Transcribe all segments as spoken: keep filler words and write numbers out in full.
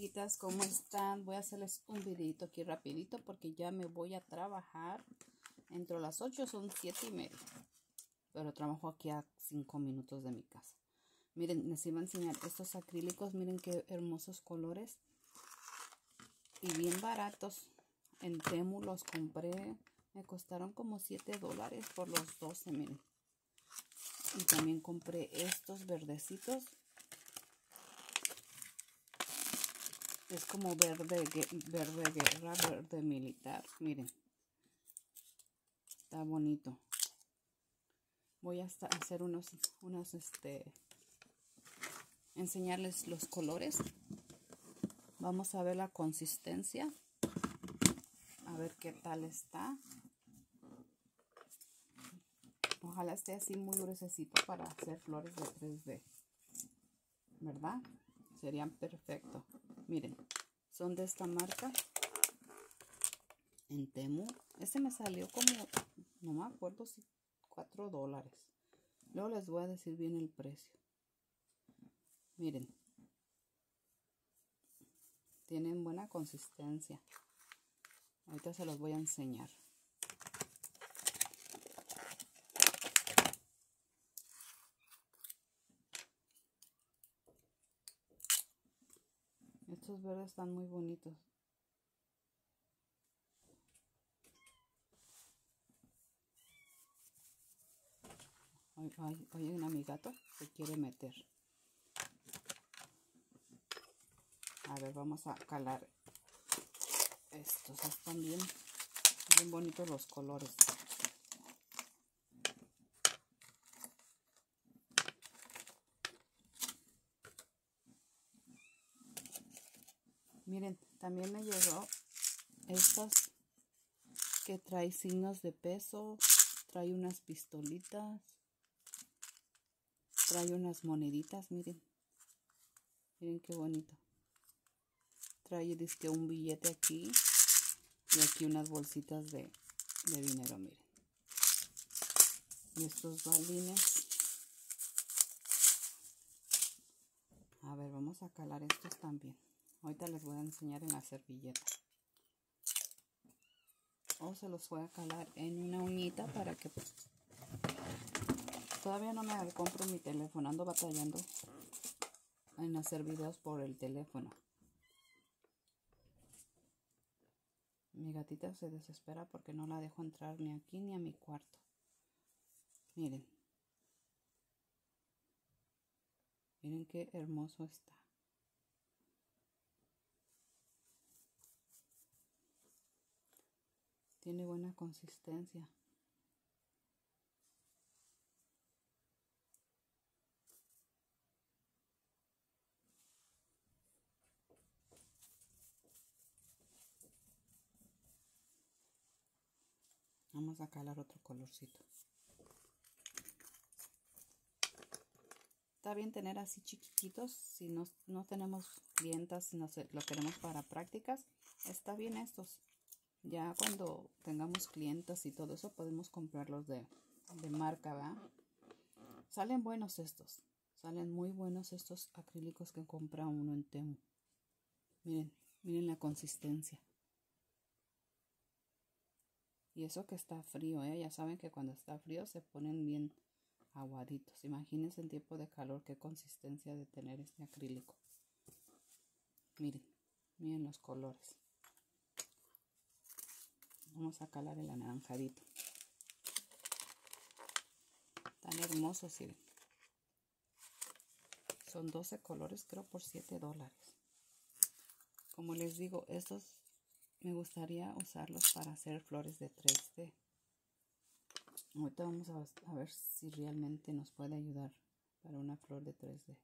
chiquitas, ¿cómo están? Voy a hacerles un videito aquí rapidito porque ya me voy a trabajar. Entre las ocho son siete y media. Pero trabajo aquí a cinco minutos de mi casa. Miren, les iba a enseñar estos acrílicos. Miren qué hermosos colores. Y bien baratos. En Temu los compré. Me costaron como siete dólares por los doce, miren. Y también compré estos verdecitos. Es como verde, verde guerra, verde militar. Miren. Está bonito. Voy a hacer unos, unos, este, enseñarles los colores. Vamos a ver la consistencia. A ver qué tal está. Ojalá esté así muy gruesecito para hacer flores de tres D. ¿Verdad? Serían perfectos. Miren, son de esta marca. En Temu. Este me salió como, no me acuerdo si cuatro dólares. Luego les voy a decir bien el precio. Miren. Tienen buena consistencia. Ahorita se los voy a enseñar. Estos verdes están muy bonitos. Oye, a mi gato se quiere meter. A ver, vamos a calar estos. Están bien, bien bonitos los colores. Miren, también me llegó estos que trae signos de peso, trae unas pistolitas, trae unas moneditas, miren. Miren qué bonito. Trae dizque un billete aquí y aquí unas bolsitas de, de dinero, miren. Y estos balines. A ver, vamos a calar estos también. Ahorita les voy a enseñar en la servilleta. O se los voy a calar en una uñita para que... Todavía no me compro mi teléfono. Ando batallando en hacer videos por el teléfono. Mi gatita se desespera porque no la dejo entrar ni aquí ni a mi cuarto. Miren. Miren qué hermoso está. Tiene buena consistencia. Vamos a calar otro colorcito. Está bien tener así chiquititos. Si no, no tenemos clientas, si no se, lo queremos para prácticas, está bien estos. Ya cuando tengamos clientes y todo eso, podemos comprarlos de, de marca, ¿verdad? Salen buenos estos. Salen muy buenos estos acrílicos que compra uno en Temu. Miren, miren la consistencia. Y eso que está frío, ¿eh? Ya saben que cuando está frío se ponen bien aguaditos. Imagínense en tiempo de calor qué consistencia de tener este acrílico. Miren, miren los colores. Vamos a calar el anaranjadito. Tan hermosos, ¿sí? Son doce colores, creo, por siete dólares. Como les digo, estos me gustaría usarlos para hacer flores de tres D. Ahorita vamos a, a ver si realmente nos puede ayudar para una flor de tres D.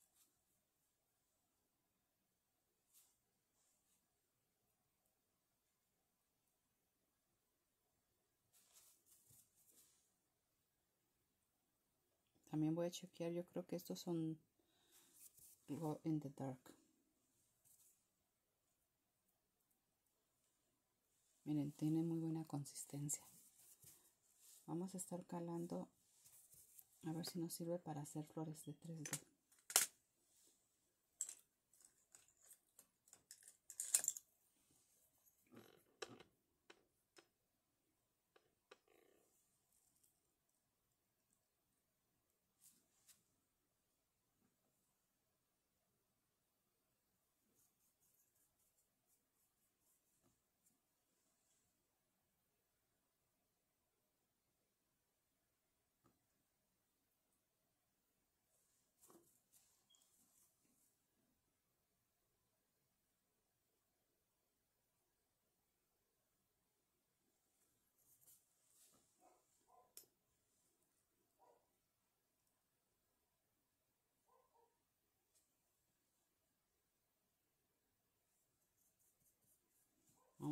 También voy a chequear, yo creo que estos son Glow in the Dark. Miren, tiene muy buena consistencia. Vamos a estar calando a ver si nos sirve para hacer flores de tres D.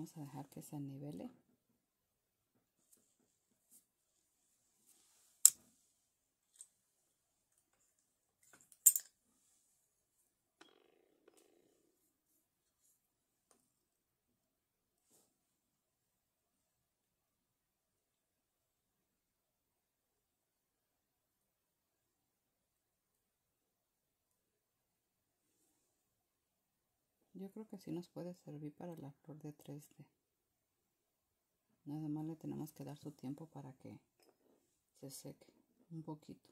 Vamos a dejar que se nivele. Yo creo que sí nos puede servir para la flor de tres D. Nada más le tenemos que dar su tiempo para que se seque un poquito.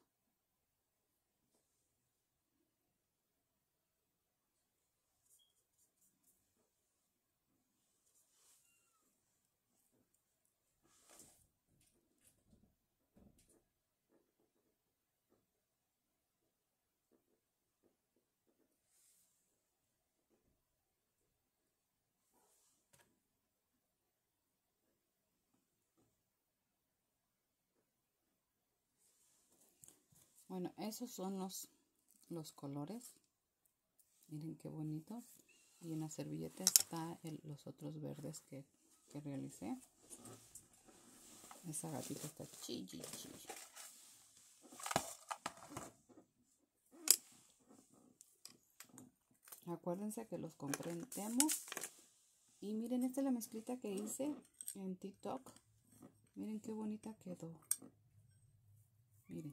Bueno, esos son los, los colores. Miren qué bonitos. Y en la servilleta está el, los otros verdes que, que realicé. Esa gatita está chilli, chilli. Acuérdense que los compré en Temu. Y miren, esta es la mezclita que hice en TikTok. Miren qué bonita quedó. Miren.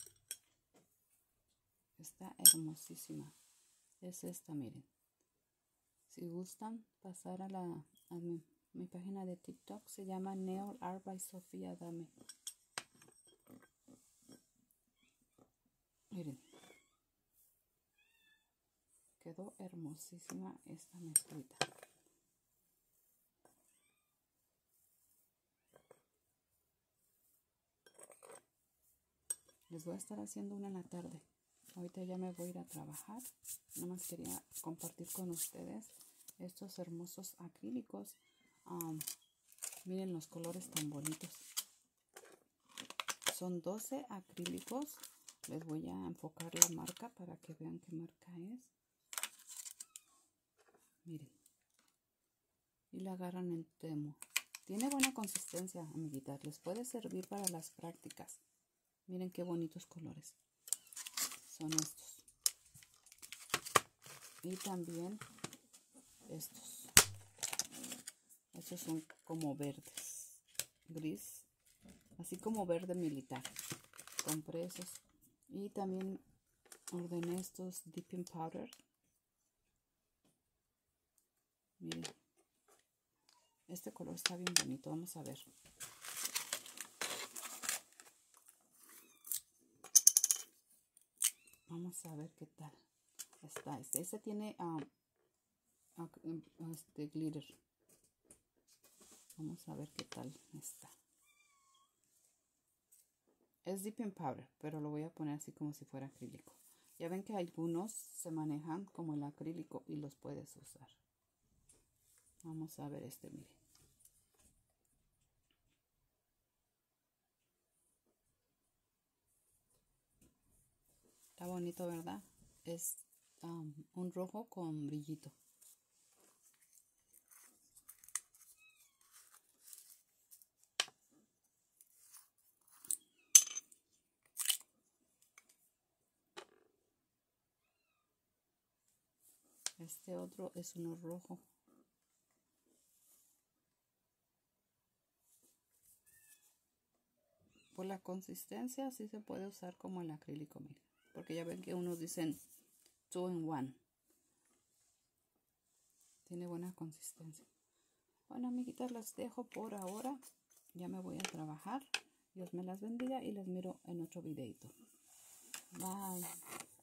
Está hermosísima. Es esta, miren. Si gustan pasar a, la, a mi, mi página de TikTok, se llama Nail Art by Sofía Dame. Miren. Quedó hermosísima esta mezclita. Les voy a estar haciendo una en la tarde. Ahorita ya me voy a ir a trabajar. Nada más quería compartir con ustedes estos hermosos acrílicos. Um, miren los colores tan bonitos. Son doce acrílicos. Les voy a enfocar la marca para que vean qué marca es. Miren. Y la agarran en Temu. Tiene buena consistencia, amiguitas. Les puede servir para las prácticas. Miren qué bonitos colores. Son estos. Y también estos. Estos son como verdes. Gris. Así como verde militar. Compré esos. Y también ordené estos dipping powder. Miren. Este color está bien bonito. Vamos a ver. Vamos a ver qué tal está. Este, este tiene um, este glitter. Vamos a ver qué tal está. Es dipping powder, pero lo voy a poner así como si fuera acrílico. Ya ven que algunos se manejan como el acrílico y los puedes usar. Vamos a ver este, miren. Está bonito, ¿verdad? Es um, un rojo con brillito. Este otro es uno rojo. Por la consistencia sí se puede usar como el acrílico, miren. Porque ya ven que unos dicen two in one. Tiene buena consistencia. Bueno, amiguitas, las dejo por ahora. Ya me voy a trabajar. Dios me las bendiga y las miro en otro videito. Bye.